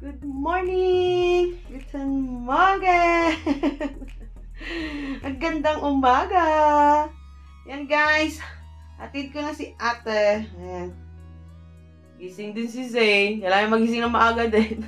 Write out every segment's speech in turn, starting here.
Good morning! Guten Morgen! Ang gandang umaga! Yan guys, hatid ko na si ate. Ayan. Gising din si Zane. Kailangan magising na maaga din.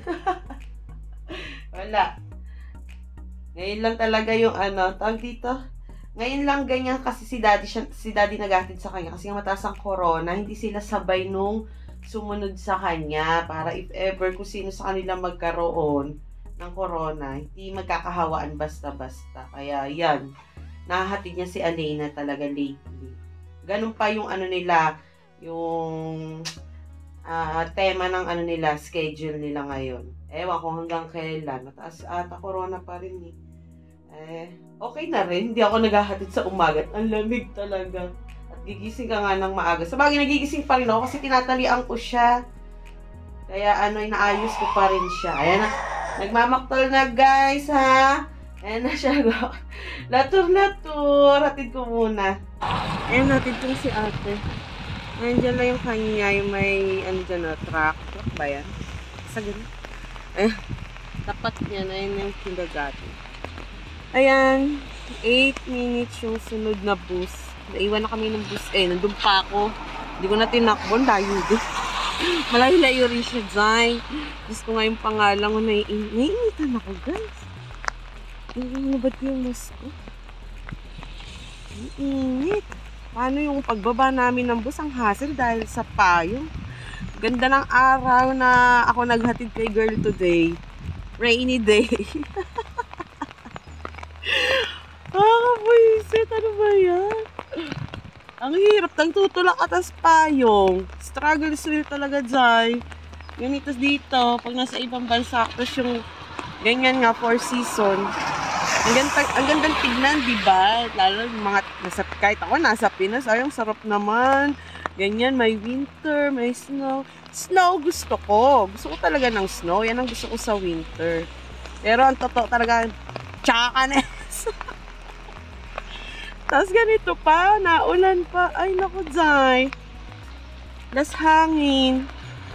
Wala. Ngayon lang talaga yung tawag dito. Ngayon lang ganyan kasi si daddy naghatid sa kanya kasi mataas ang corona. Hindi sila sabay nung sumunod sa kanya para if ever kung sino sa kanila magkaroon ng corona, hindi magkakahawaan basta-basta. Kaya yan, nahahatid niya si Alena talaga lately. Ganun pa yung nila, yung tema ng nila, schedule nila ngayon. Ewan kung hanggang kailan. Mataas ata corona pa rin okay na rin. Hindi ako naghahatid sa umaga. Ang lamig talaga. At gigising ka nga ng maaga. Sabagay, nagigising pa rin ako kasi tinatalian ko siya. Kaya inaayos ko pa rin siya. Ayan na. Nagmamaktol na guys ha. Ayan na siya. Latur-latur. Hatid ko muna. Ayan, hatid ko si ate. Nandiyan na yung kanya. Yung may dyan na truck. Truck ba yan? Sa ganun. Ayan. Tapat niya na yun yung kindergarten. Ayan. 8 minutes yung sunod na bus. Naiwan na kami ng bus. Nandun pa ako. Hindi ko na tinakbon. Layo din. Malayo-layo rin siya, Zay. Diyos ko nga yung pangalan ko. Naiinitan ako, guys. Ano ba't yung mas ko? Naiinit. Paano yung pagbaba namin ng bus? Ang hassle dahil sa payong. Ganda ng araw na ako naghatid kay girl today. Rainy day. Buisit. Ano ba yan? Ang hirap. Nagtutulak atas payong. Struggle is real talaga, Zay. Ganitas dito. Pag nasa ibang bansa, tapos yung ganyan nga, 4 season. Ang gandang tignan, diba? Lalo yung mga, kahit ako nasa Pinas, ayong sarap naman. Ganyan, may winter, may snow. Snow gusto ko. Gusto ko talaga ng snow. Yan ang gusto ko sa winter. Pero ang totoo talaga, tsakanes. Tapos ganito pa, naulan pa. Ay, naku, Zay. Das hangin.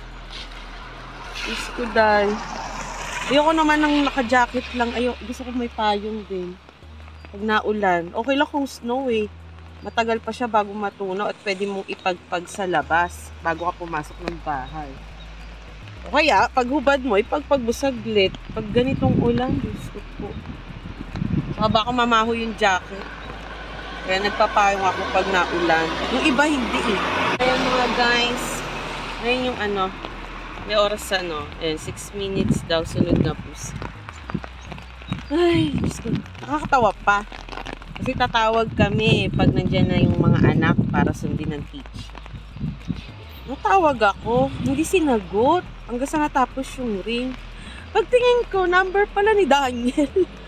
Isko, Day. Ayoko naman ng naka-jacket lang. Gusto ko may payong din. Pag naulan. Okay lang kung snow Matagal pa siya bago matunaw at pwede mong ipagpag sa labas bago ka pumasok ng bahay. O kaya, pag hubad mo, ipagpagbusaglit. Pag ganitong ulan, gusto ko. Baka mamaho yung jacket. Kaya nagpapayong ako pag naulan. Yung iba hindi Ayan mga guys. Ngayon yung may oras sa Ayan, 6 minutes daw sunod na bus. Ay, Diyos ko. Nakakatawa pa. Kasi tatawag kami pag nandyan na yung mga anak para sundin ng teach. Natawag ako. Hindi sinagot. Hanggang sa natapos yung ring. Pagtingin ko, number pala ni Daniel.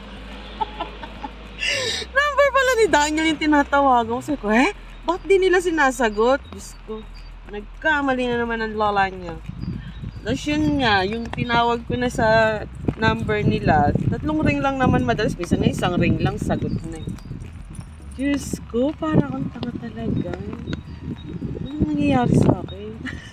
Number pala ni Daniel yung tinatawagan ko. Sabi ko, bakit di nila sinasagot? Diyos ko, nagkamali na naman ang lola niya. Tapos yun nga, yung tinawag ko na sa number nila, 3 ring lang naman madalas. Bisa na 1 ring lang, sagot na Diyos ko, para akong tanga talaga. Ano nangyayari sa akin?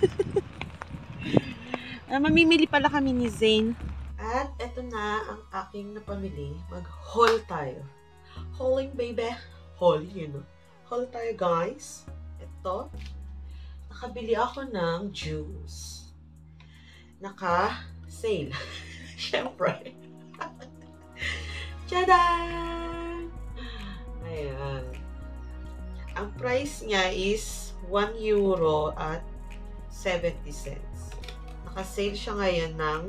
Mamimili pala kami ni Zane. At eto na ang aking napamili. Mag-haul tayo. Hauling, baby. Hauling, Haul tayo, guys. Ito. Nakabili ako ng juice. Naka-sale. Siyempre. Tada! Ayan. Ang price niya is €1 at 70 cents. Naka-sale siya ngayon ng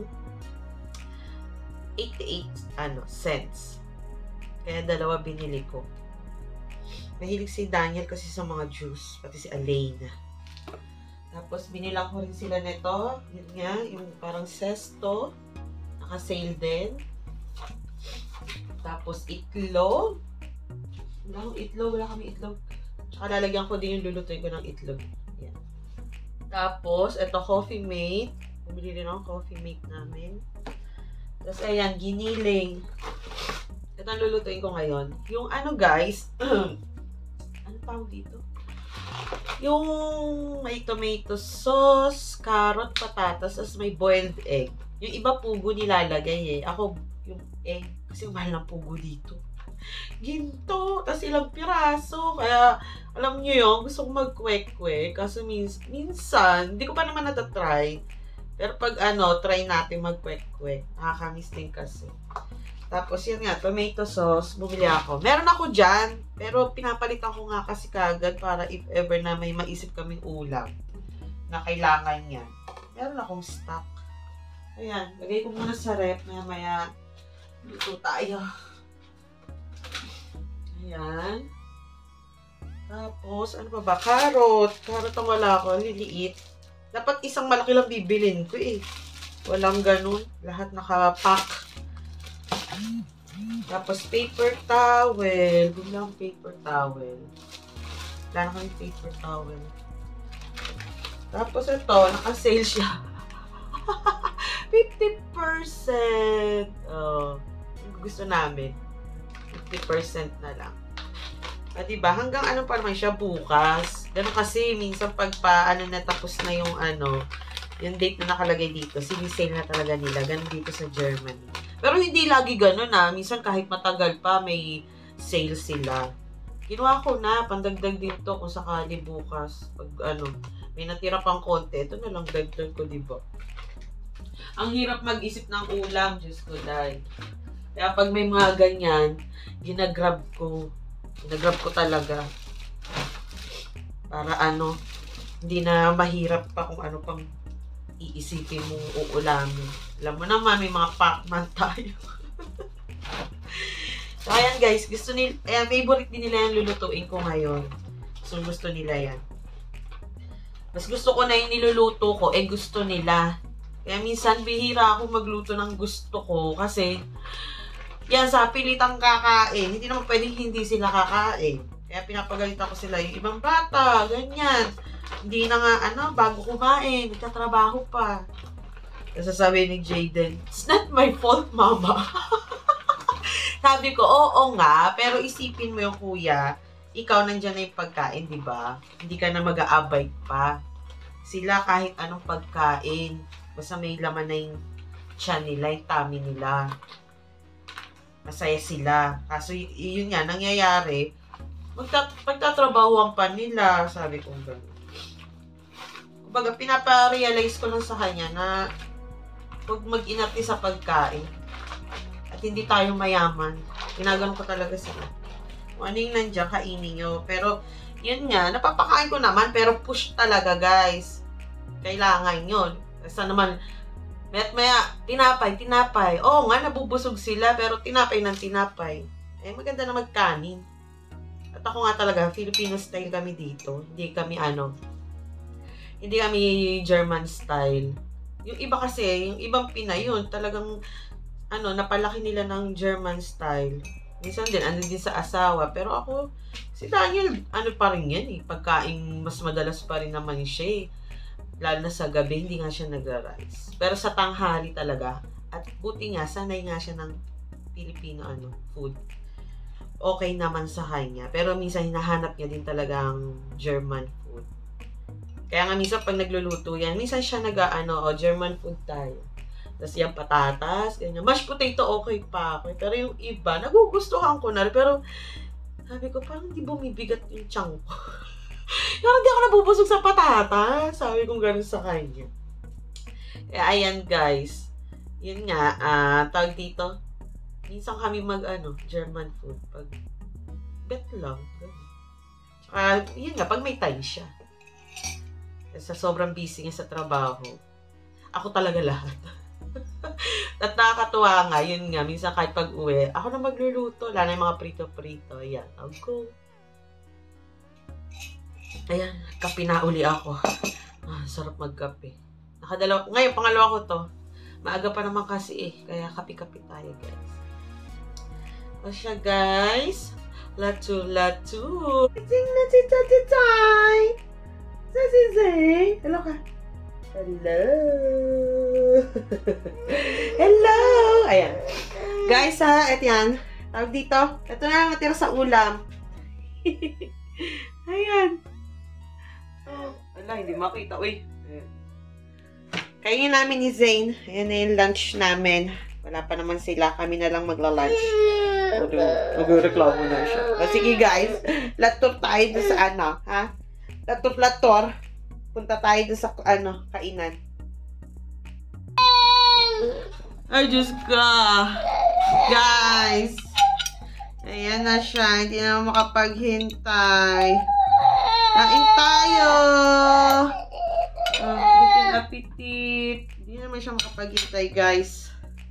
88 cents. Kaya 2 binili ko. Mahilig si Daniel kasi sa mga juice, pati si Alena. Tapos binila ko rin sila nito. Yun nga, yung parang sesto. Naka-sale din. Tapos itlog. Wala kami itlog. Tsaka lalagyan ko din yung lulutuin ko ng itlog. Yan. Tapos, ito coffee mate. Bumili rin ako coffee mate namin. Tapos, ayan, giniling. Ito ang lulutuin ko ngayon. Yung guys, ano tawag dito? Yung may tomato sauce, carrot, patatas, as may boiled egg. Yung iba pugo nilalagay eh. Ako, yung egg, kasi mahal ng pugo dito. Ginto, tas ilang piraso. Kaya, alam nyo yun, gusto kong mag-kwek-kwek. Kaso minsan, hindi ko pa naman natatry. Pero pag try natin mag-kwek-kwek. Nakakamiss din kasi. Tapos yun nga, tomato sauce, bumili ako. Meron ako dyan, pero pinapalitan ko nga kasi kagad para if ever na may maisip kaming ulam na kailangan yan. Meron akong stock. Ayan, lagay ko muna sa rep. Maya luto tayo. Ayan. Tapos, ano pa ba? Carrot. Carrot ang wala ko. Liliit. Dapat isang malaki lang bibilin ko eh. Walang ganun. Lahat nakapack. Tapos, paper towel. Bumili akong paper towel. Wala na kami paper towel. Tapos, ito. Naka-sale siya. 50%. Oh, gusto namin. 50% na lang. At diba, hanggang ano pa naman siya bukas. Ganun kasi, minsan pag natapos na yung yung date na nakalagay dito, sinisale na talaga nila. Ganun dito sa Germany. Pero hindi lagi ganun minsan kahit matagal pa, may sale sila. Kinuha ko na, pandagdag dito kung sakali bukas. Pag may natira pang konti, ito na lang dagdag ko, diba? Ang hirap mag-isip ng ulam, Diyos ko, dahil. Kaya pag may mga ganyan, ginagrab ko. Ginagrab ko talaga. Para hindi na mahirap pa kung ano pang iisipin mong uulamin. Alam mo naman, may mga Pac-Man tayo. So, ayan guys, favorite din nila yung lulutuin ko ngayon. So, gusto nila yan. Mas gusto ko na yung niluluto ko, gusto nila. Kaya minsan, bihira ako magluto ng gusto ko kasi yan, sa pilitang kakain. Hindi naman pwedeng hindi sila kakain. Kaya pinapagalitan ko sila. Yung ibang bata, ganyan. Hindi na nga, bago kumain. Nagtatrabaho pa. Kasi sabi ni Jaden, it's not my fault, mama. Sabi ko, oo nga. Pero isipin mo yung kuya, ikaw nandyan na yung pagkain, di ba? Hindi ka na mag-aabay pa. Sila kahit anong pagkain. Basta may laman na yung tiyan nila, yung tummy nila. Masaya sila. Kaso yun nga, nangyayari, pagtatrabahuan pa nila, sabi ko gano'n. Kumbaga, pinapa-realize ko lang sa kanya na huwag mag-inati sa pagkain. At hindi tayo mayaman. Ginaganon ko talaga sila. Kung ano yung nandiyan, kainin nyo. Pero, yun nga, napapakain ko naman, pero push talaga, guys. Kailangan yun. Kasi naman, maya, tinapay. Oo nga, nabubusog sila, pero tinapay ng tinapay. Maganda na magkanin. At ako nga talaga, Filipino style kami dito. Hindi kami German style. Yung iba kasi, yung ibang Pinay yun, talagang, napalaki nila ng German style. Minsan din sa asawa. Pero ako, si Daniel, pa rin yan eh. Pagkain, mas madalas pa rin naman siya eh. Lalo na sa gabi, hindi nga siya nagra-rice. Pero sa tanghali talaga, at buti nga, sanay nga siya ng Filipino food. Okay naman sa kanya. Pero minsan, hinahanap niya din talagang German food. Kaya nga minsan, pag nagluluto yan, minsan siya German food tayo. Tapos yung patatas, ganyan. Mashed potato, okay pa ako. Pero yung iba, nagugustuhan ko na. Pero, sabi ko, parang hindi bumibigat yung tiyan ko. Parang hindi ako nabubusog sa patatas. Sabi kong gano'n sa kanya. Kaya ayan guys. Yun nga, tawag dito. Minsan kami German food. Pag bet lang. Tsaka, yun nga, pag may time siya. Sa sobrang busy niya sa trabaho. Ako talaga lahat. At nakakatuwa nga, yun nga, minsan kahit pag uwi, ako na magluluto. Lalo yung mga prito-prito. Ayan, I'll go. Ayan, kape na uli ako. Sarap magkape. Ngayon, pangalawa ko to. Maaga pa naman kasi eh. Kaya kape-kape tayo, guys. O siya, guys. Latu. Sing na si Tatay. Hello ka. Hello. Ayan. Guys, ito yan. Tawag dito. Ito na lang natira sa ulam. Ayan. Wala, hindi makita. Uy. Kainin namin ni Zane. Ayan na yung lunch namin. Wala pa naman sila. Kami na lang magla-lunch. Mag-reklamo na siya. O sige guys, lator tayo doon sa ano, ha? Lator. Punta tayo doon sa ano, kainan. Ay, Diyos ka. Guys. Ayan na siya. Hindi na makapaghintay. Kain tayo. Apitit. Hindi naman siya makapaghintay, guys.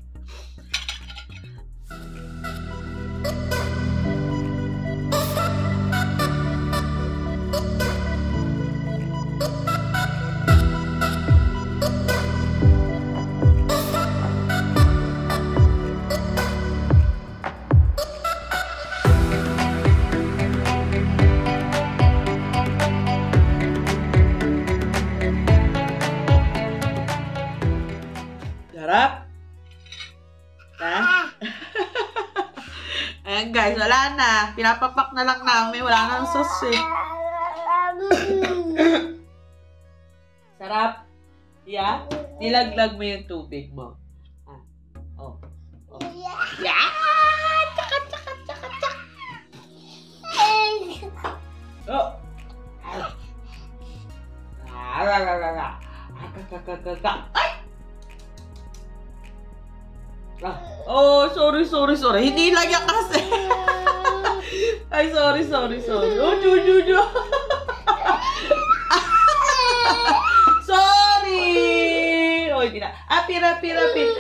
Sarap? Ha? Ayan guys, wala na. Pinapapak na lang namin. Wala na ang sauce eh. Sarap? Yeah? Nilaglag mo yung tubig mo. Ah. Oh. Yeah! Tsaka. Oh! Ay! Oh, sorry. Hindi lang yan kasi. Ay, sorry. Oh, Juju. Sorry! Oh, hindi na. Apir.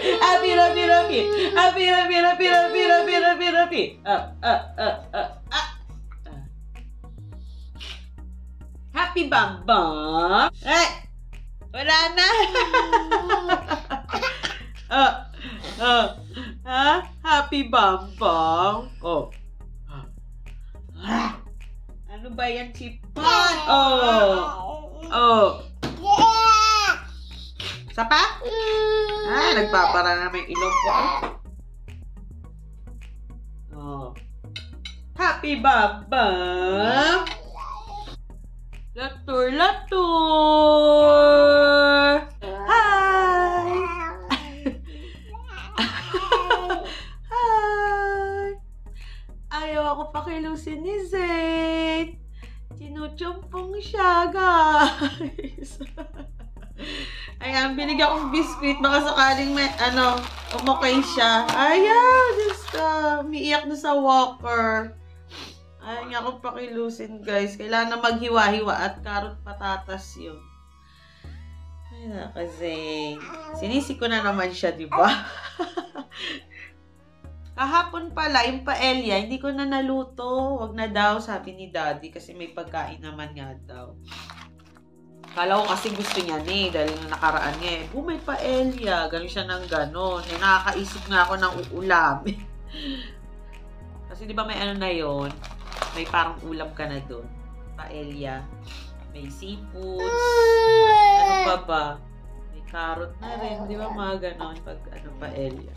Happy Bambang. Eh! Wala na. Happy Bambang. Oh. Ano ba yan, Chipon? Oh. Sapa? Nagpapara na may ilong ko. Oh. Happy Bambang. Latur. Hi! Ayaw ako pakilusin ni Zane. Tinuchumpong siya, guys. Ayan, binigyan akong biskuit. Baka sakaling may, umukay siya. Ayaw, Diyos ka. Umiiyak na sa walker. Ayaw niya akong pakilusin, guys. Kailangan na maghiwa-hiwa at karot patatas yun. Ay, naka Zane. Sinisi ko na naman siya, di ba? Kahapon pala, yung paella, hindi ko na naluto. Wag na daw, sabi ni Daddy, kasi may pagkain naman nga daw. Kala ko kasi gusto niya dahil nakaraan niya may paella. Ganun siya ng ganon. Nakakaisip nga ako ng uulamin. Kasi di ba may ano na yon, may parang ulam ka na doon. Paella. May seafoods. Ano pa ba? May carrot na rin. Di ba mga ganon pag paella.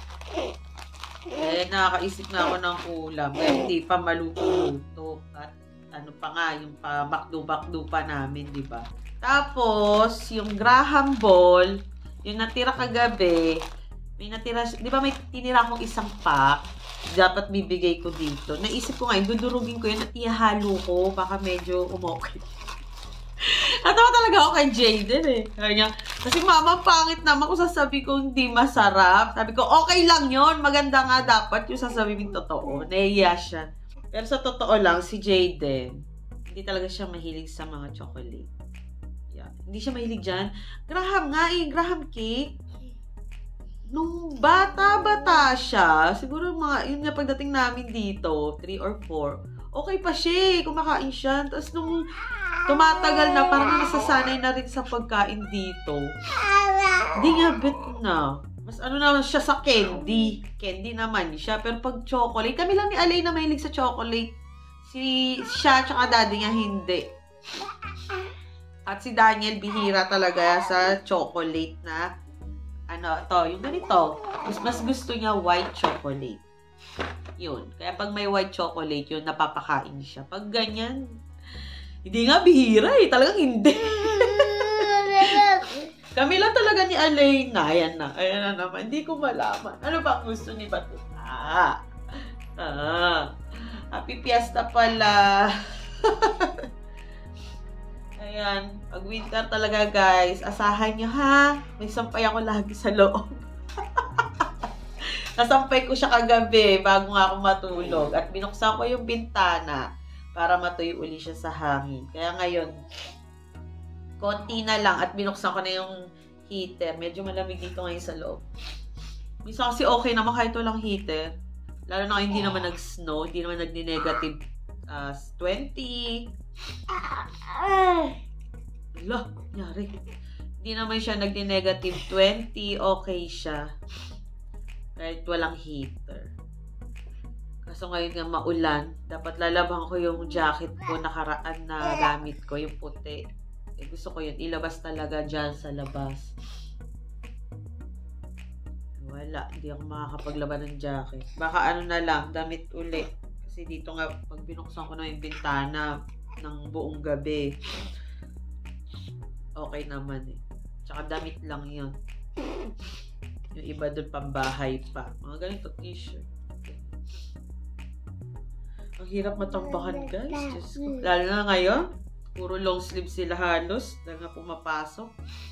Nakakaisip na ako ng ulam. Kaya hindi pa maluto-luto. At ano pa nga, yung pa makdo-bakdo pa namin, di ba? Tapos, yung Graham Ball, yung natira kagabi, may natira, di ba may tinira akong isang pack, dapat bibigay ko dito. Naisip ko ngayon, dudurugin ko yun at ihalo ko, baka medyo umokay. Natawa talaga ako kay Jaden eh. Kasi mama, pangit naman kung sasabi ko hindi masarap. Sabi ko, okay lang yun. Maganda nga dapat yung sasabihin totoo. Nahiya siya. Pero sa totoo lang, si Jaden, hindi talaga siya mahilig sa mga chocolate. Yeah. Hindi siya mahilig dyan. Graham nga eh, Graham cake. Nung bata-bata siya, siguro yun nga pagdating namin dito, 3 or 4, okay pa siya eh, kumakain siya. Tapos nung tumatagal na, parang nasasanay na rin sa pagkain dito. Hindi nga bit na. Mas ano naman siya sa candy. Candy naman siya. Pero pag chocolate, kami lang ni Alay na mahilig sa chocolate. Siya tsaka daddy niya hindi. At si Daniel bihira talaga sa chocolate na yung ganito. Mas gusto niya white chocolate. Yun. Kaya pag may white chocolate, yun, napapakain siya. Pag ganyan, hindi nga bihira eh. Talagang hindi. Kami lang talaga ni Alena. Ayan na. Ayan na naman. Hindi ko malaman. Ano ba ang gusto ni Bato? Happy Fiesta pala. Ayan. Pag winter talaga, guys. Asahan nyo, ha? May sampay ako lagi sa loob. Nasampay ko siya kagabi bago nga ako matulog. At binuksan ko yung bintana para matuyo uli siya sa hangin. Kaya ngayon, konti na lang at binuksan ko na yung heater. Medyo malamig dito ngayon sa loob. Minsan kasi okay naman kahit walang heater. Lalo na hindi naman nag-snow, hindi naman nagni-negative 20. Ala, nangyari. Hindi naman siya nagni-negative 20. Okay siya. Kahit walang heater. Kaso ngayon nga maulan, dapat lalaban ko yung jacket ko nakaraan na gamit ko, yung puti. Eh, gusto ko yun, ilabas talaga dyan sa labas. Wala, hindi ako makakapaglaban ng jacket. Baka ano na lang, damit uli. Kasi dito nga, pag binuksan ko na yung bintana ng buong gabi, okay naman eh. Tsaka damit lang yun. Yung iba doon pambahay pa. Mga ganito t-shirt. Ang hirap matambakan, guys. Diyos ko. Lalo na ngayon, puro long sleeve sila halos. Dahil nga pumapasok.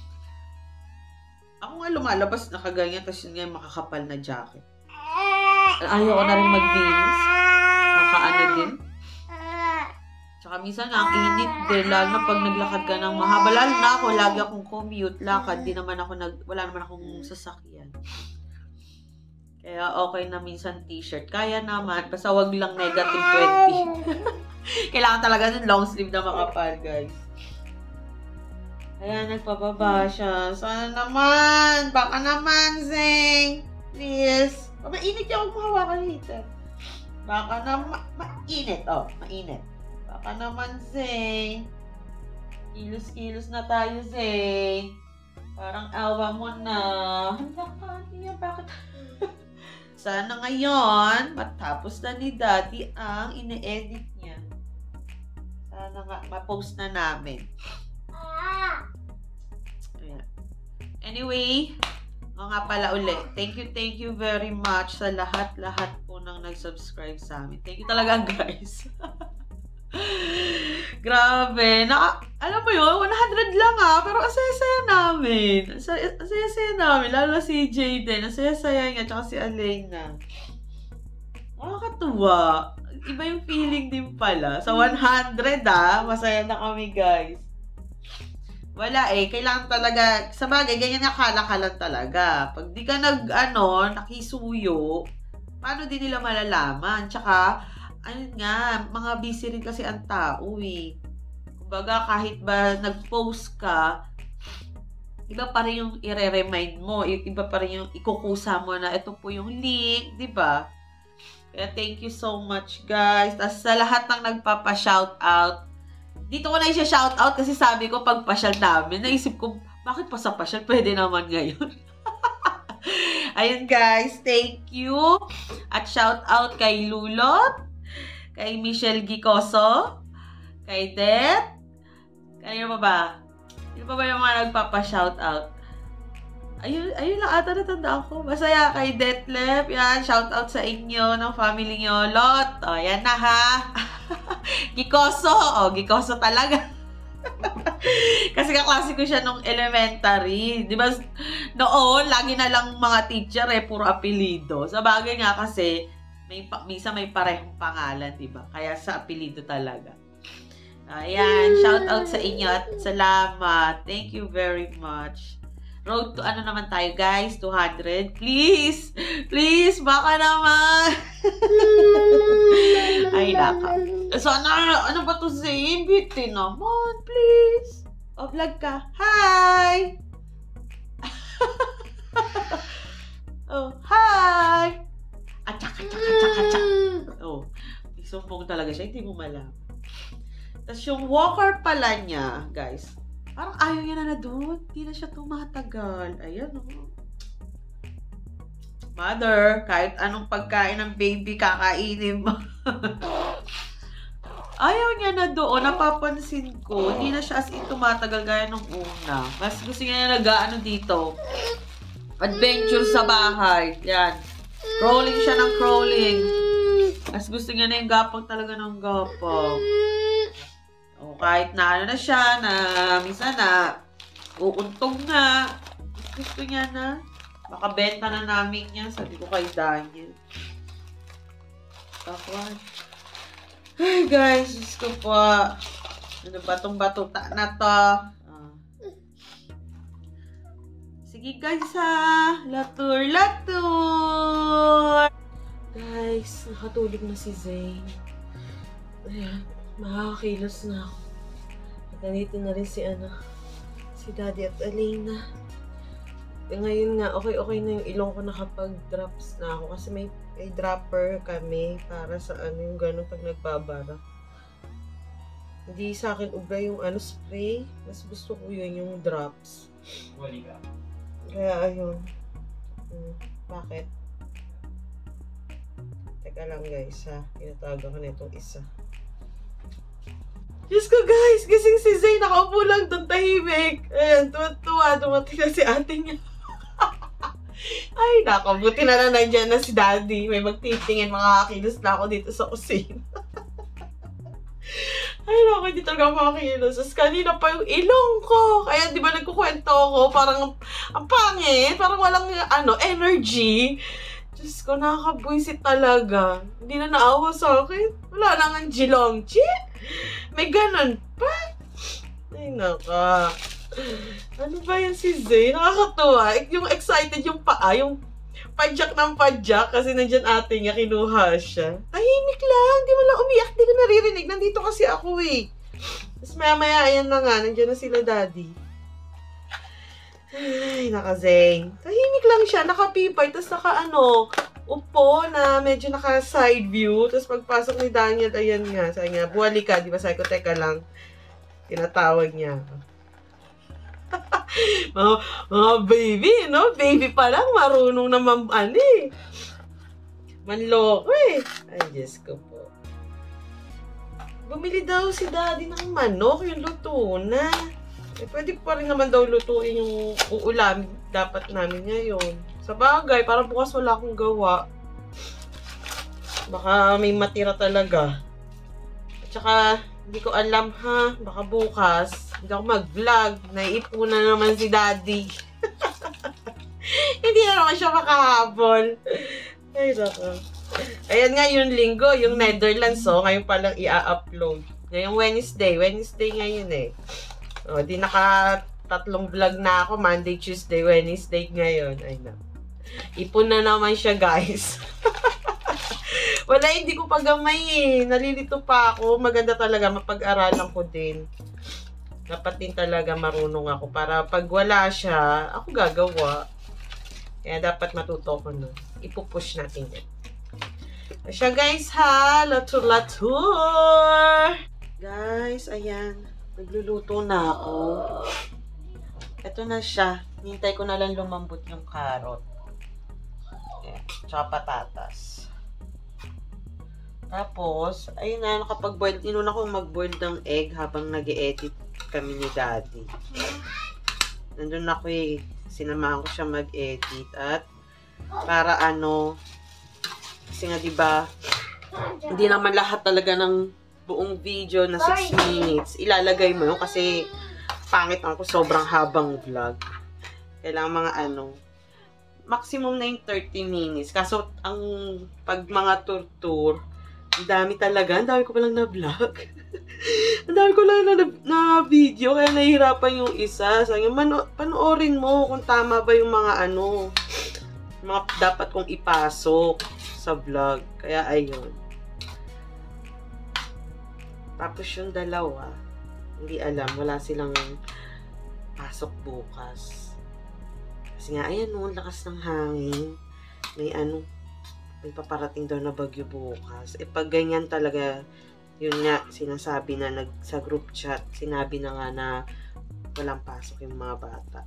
Ako nga lumalabas na kaganyan, tapos yun nga yung makakapal na jacket. Ayaw ko na rin magbihis. Nakaano din. Tsaka minsan nga, ang init din. Lalo na pag naglakad ka ng mahaba. Lalo na ako, lagi akong commute, lakad. Di naman ako wala naman akong sasakyan. Kaya okay na minsan t-shirt. Kaya naman, basta wag lang negative 20. Kailangan talaga ng long sleeve na makapal, guys. Kaya nagpababa siya. Sana naman. Baka naman, Zeng. Please. Mainit yung mahawakan dito. Baka naman. Mainit. Oh, mainit. Baka naman, Zeng. Kilos-kilos na tayo, Zeng. Parang awa mo na. Hala, niya, bakit? Sana ngayon, matapos na ni Daddy ang ine-edit niya. Sana nga, ma-post na namin. Ayan. Anyway, nga pala uli. Thank you very much sa lahat po nang nag-subscribe sa amin. Thank you talaga, guys. Grabe. Alam mo yun, 100 lang pero ang saya-saya namin. Ang saya-saya namin. Lalo na si Jayden. Ang saya-saya niya. Tsaka si Alena. Nakakatuwa. Iba yung feeling din pala. Sa 100 masaya na kami, guys. Wala kailangan talaga, sa bagay, ganyan nakala-kalan talaga. Pag di ka nakisuyo, paano din nila malalaman? Tsaka, ayun nga, mga busy rin kasi ang tao Kumbaga, kahit ba nag-post ka, iba pa rin yung i-remind mo, iba pa rin yung ikukusa mo na ito po yung link, di ba? Kaya thank you so much, guys. Tapos sa lahat ng nagpapa-shoutout, dito ko na i-shoutout kasi sabi ko pag pasyal namin, naisip ko, bakit pa sa pasyal? Pwede naman ngayon. Ayun, guys, thank you. At shoutout kay Lulot, kay Michelle Gicoso, kay Det, kanino pa ba? Sino pa ba yung mga nagpapa-shoutout? Ayun lang ata natandaan ko. Masaya kay Detlef. Yan, shoutout sa inyo, ng family nyo. Lot, yan na ha. Gicoso. Gicoso talaga. Kasi kaklase ko siya nung elementary. Di ba, noon, lagi na lang mga teacher puro apelido. Sa bagay nga kasi, minsan may parehong pangalan, di ba? Kaya sa apelido talaga. Ayan, shout out sa inyo at salamat. Thank you very much. Road to ano naman tayo, guys? 200. Please! Please! Baka naman! Ay, naka. Sana, ano ba to si Bitin naman? Please! Vlog ka. Hi! Hi! Atsak. Isumpong talaga siya. Hindi mo malaman. Tapos yung walker pala niya, guys, parang ayaw niya na doon. Hindi na siya tumatagal. Ayan, Mother, kahit anong pagkain ng baby, kakainin mo. Ayaw niya na doon. Napapansin ko. Hindi na siya as in tumatagal gaya nung una. Mas gusto niya na nag-ano dito. Adventure sa bahay. Yan. Crawling siya ng crawling. Mas gusto niya na yung gapang talaga ng gapang. O kahit na ano na siya, na minsan na uuntog na. Gusto niya na. Makabenta na namin yan. Sabi ko kay Daniel. Takwan. Ay guys, Diyos ko po. Ano ba itong batuta na to? Sige guys ha. Latur. Guys, nakatulog na si Zane. Ayan, makakakilos na ako. At nandito na rin si Daddy at Alina. Ngayon nga, okay na yung ilong ko, nakapag-drops na ako. Kasi may dropper kami para sa yung gano'n pag nagbabara. Hindi sa akin ubra yung spray. Mas gusto ko yun, yung drops. Wali ka. Kaya ayun. Bakit? Teka lang guys ha. Tinatawagan ko na itong isa. Diyos ko guys! Gising si Zay. Nakaupo lang doon tahimik. Ayan, tuwa-tuwa. Dumating na si ate niya. Ay, nakabuti na nandyan na si Daddy. May magtitingin, makakakilos na ako dito sa kusina. Ay, naku, hindi talaga makakilos. Tapos kanina pa yung ilong ko. Kaya, di ba, nagkukwento ako, parang, ang pangit, parang walang, energy. Diyos ko, nakakabwisit talaga. Hindi na naawa sa akin. Wala lang ang jilongchi. May ganun pa. Ay, naka. Ano ba yan si Zay? Nakakatuwa. Yung excited yung paa, yung padyak ng padyak kasi nandyan ate niya, kinuha siya. Tahimik lang, di mo lang umiyak, di ko naririnig. Nandito kasi ako eh. Tapos maya-maya, ayan na nga, nandyan na sila Daddy. Ay, naka-Zay. Tahimik lang siya, nakapipay, tapos upo na medyo naka-side view. Tapos pagpasok ni Daniel, ayan nga, sabi nga, buwali ka, di ba? Sabi ko, teka lang. Tinatawag niya. mga baby, no? Baby pa lang, marunong naman, manloko eh. Ay, Diyos ko po. Bumili daw si Daddy ng manok, yung luto na. Eh, pwede pa rin naman daw lutuin yung uulam dapat namin ngayon. Sa bagay, parang bukas wala akong gawa. Baka may matira talaga. At saka, hindi ko alam ha, baka bukas, hindi ako mag-vlog. Naiipunan naman si Daddy. Hindi na naman siya makahabol. Ay, nako. Ayan nga yung linggo, yung Netherlands, ngayon palang i-upload. Ngayong Wednesday ngayon eh. O, di naka-3 vlog na ako, Monday, Tuesday, Wednesday ngayon. Ay na. Ipon na naman siya guys. Wala, hindi ko pagamay eh. Nalilito pa ako. Maganda talaga, mapag-aralan ko din. Dapat din talaga marunong ako. Para pag wala siya, ako gagawa. Kaya dapat matuto ko na. Ipupush natin yan. Siya guys ha. Latur. Guys, ayan. Nagluluto na ako. Ito na siya. Hintay ko na lang lumambot yung carrot. Ayan. Tsaka patatas. Tapos, ayun na, nakapag-boil. Inuna kong mag-boil ng egg habang nag-e-edit kami ni Daddy. Nandun ako eh. Sinamahan ko siya mag-edit. At, para kasi nga diba, hindi naman lahat talaga ng buong video na 6 minutes. Ilalagay mo yun kasi pangit ako sobrang habang vlog. Kailangan mga maximum na yung 30 minutes. Kaso, pag mga tour, ang dami talaga. Ang dami ko palang na-vlog. Ang dami ko lang na video. Kaya nahihirapan yung isa. Sabi nga, panoorin mo kung tama ba yung mga mga dapat kong ipasok sa vlog. Kaya ayun. Tapos yung dalawa, hindi alam. Wala silang pasok bukas. Kasi nga, ayan lakas ng hangin. May paparating daw na bagyo bukas. Eh, pag ganyan talaga, yun nga, sinasabi na sa group chat, sinabi na nga na walang pasok yung mga bata.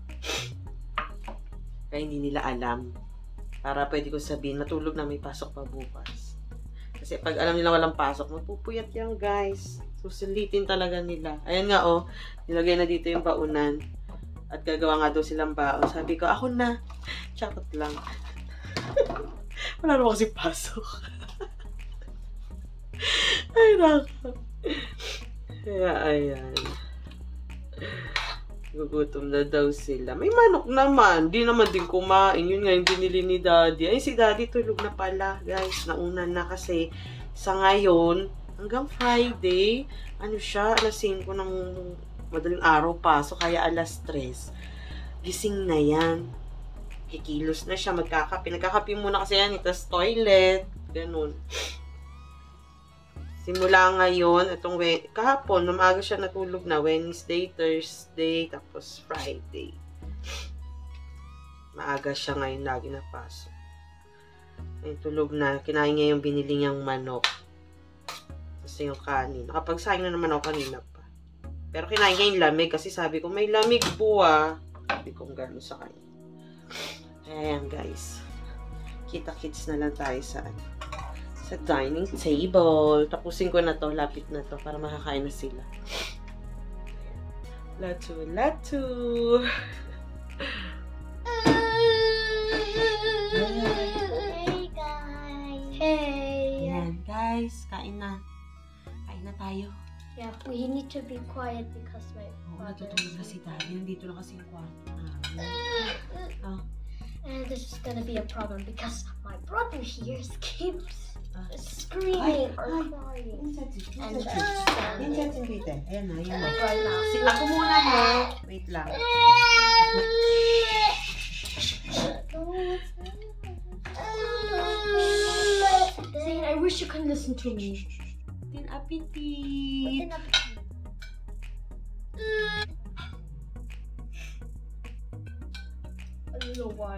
Kaya hindi nila alam. Para pwede ko sabihin, matulog na may pasok pa bukas. Kasi pag alam nila walang pasok, magpupuyat yan, guys. Susulitin talaga nila. Ayan nga, oh. Nilagay na dito yung baunan. At gagawa nga daw silang baon. Sabi ko, ako na. Charot lang. Wala naman kasi pasok. Ay, nako. Kaya, ayan. Gugutom na daw sila. May manok naman. Di naman din kumain. Yun nga yung binili ni Daddy. Ay, si Daddy tulog na pala, guys. Nauna na kasi sa ngayon, hanggang Friday, ano siya, alas 5 ng madaling araw pa. So, kaya alas 3. Gising na yan. Kikilos na siya. Magkakape. Nagkakape muna kasi yan. Itas toilet. Ganun. Simula ngayon, itong kahapon, namaga siya natulog na. Wednesday, Thursday, tapos Friday. Maaga siya ngayon, lagi napasok. Ay, tulog na. Kinain niya yung binili niyang manok. Kasi yung kanin. Nakapagsaing na naman ako kanina pa. Pero kinain niya yung lamig kasi sabi ko, may lamig po ah. Sabi ko gano'n sa kanya. Ayan guys. Kita-kits na lang tayo sa dining table. Tapusin ko na to. Lapit na to para makakain na sila. Latu. Hey guys. Hey. Ayan guys. Kain na. Kain na tayo. Yeah, we need to be quiet because my father. Natutulog na si Daddy. Nandito na kasi yung kwarto namin. And this is gonna be a problem because my brother here keeps screaming or crying. And Ayan na, ayan na. right now. Ako muna ha. Wait lang. Zane, I wish you could listen to me. Tin appetit. I don't know why.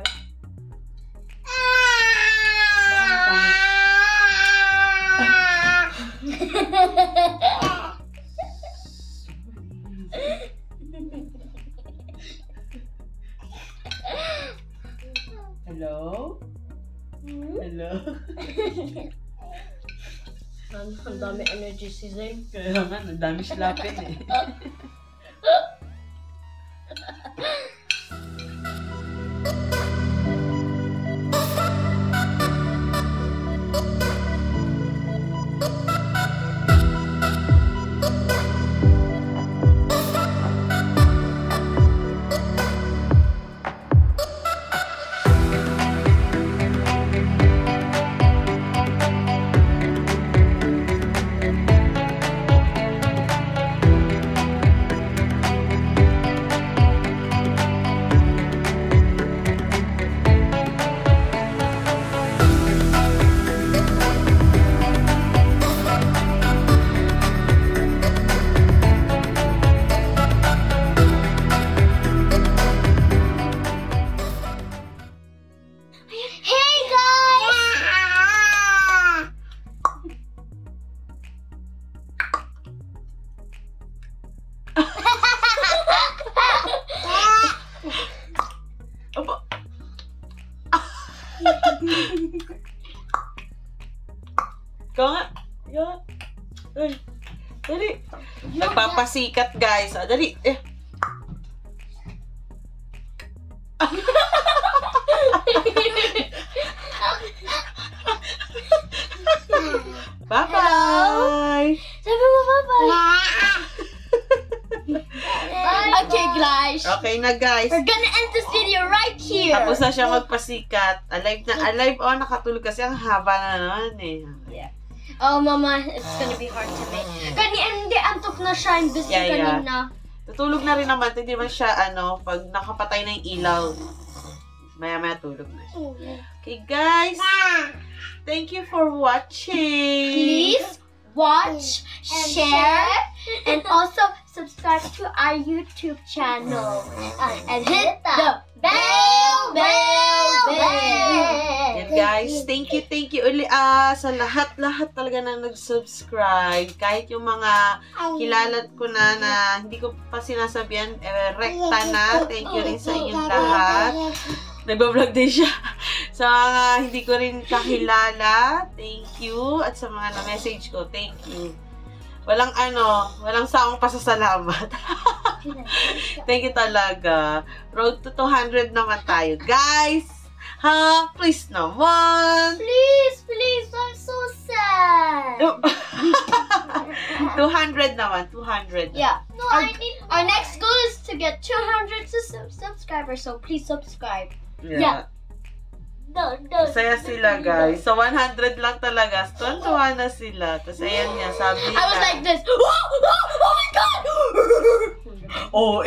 Hello? Hello? Ang dami energy si Zane. Kaya nga, ang dami silapin eh. Ikaw nga. Ay, dali. Nagpapasikat, guys. Dali. Bye-bye. Sabi mo bye-bye. Okay, guys. Okay na, guys. We're gonna end this video right here. Tapos na siya magpasikat. Alive na. Alive. Oh, nakatulog kasi ang haba na naman eh. Yeah. Oh, Mama, it's gonna be hard to make. Hindi, antok na siya. Imbis Yeah, yeah. kanina. Tutulog na rin naman. Hindi man siya, pag nakapatay na yung ilaw. Maya-maya tulog na siya. Okay, guys. Thank you for watching. Please watch, share, and also subscribe to our YouTube channel. And hit the bell. Yan, guys. Thank you uli sa lahat talaga na nag-subscribe. Kahit yung mga kilala ko na hindi ko pa sinasabihan, rekta na. Thank you rin sa inyong lahat. Nagbablog din siya. Sa mga hindi ko rin kakilala, thank you. At sa mga na-message ko, thank you. Walang saong pasasalamat. Thank you talaga. Road to 200 naman tayo. Guys! Ha? Please naman! Please, I'm so sad. 200 naman. 200. Yeah. No, our next goal is to get 200 subscribers, so please subscribe. Yeah. No. Saya sila, guys. So, 100 lang talaga. Tuwan-tuwa na sila. Tapos, ayan nga, sabi I was like this. Oh my God! Oh,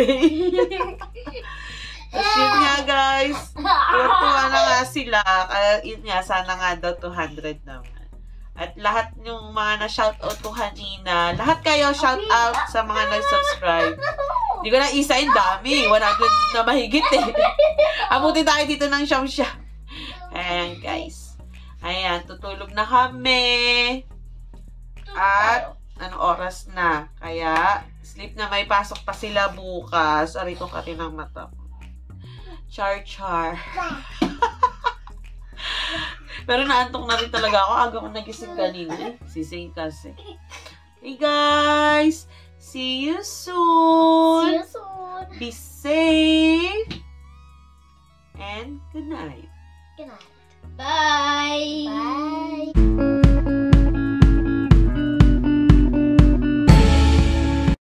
Tapos, yun nga, guys. Tuwan-tuwa na nga sila. Kaya, yun nga, sana nga daw 200 naman. At lahat yung mga na-shoutout ko kanina, lahat kayo shoutout sa mga nag-subscribe. Hindi ko na isain, dami. 100 na mahigit eh. Abutin tayo dito ng siyam-siyam. Ayan, guys. Ayan, tutulog na kami. At, anong oras na? Kaya, sleep na, may pasok pa sila bukas. Aray ko kati ng mata. Char. Pero naantok na rin talaga ako. Aga ko nagising kanina eh. Sising kasi. Hey guys! See you soon! See you soon. Be safe! And good night. Good night. Bye. Bye.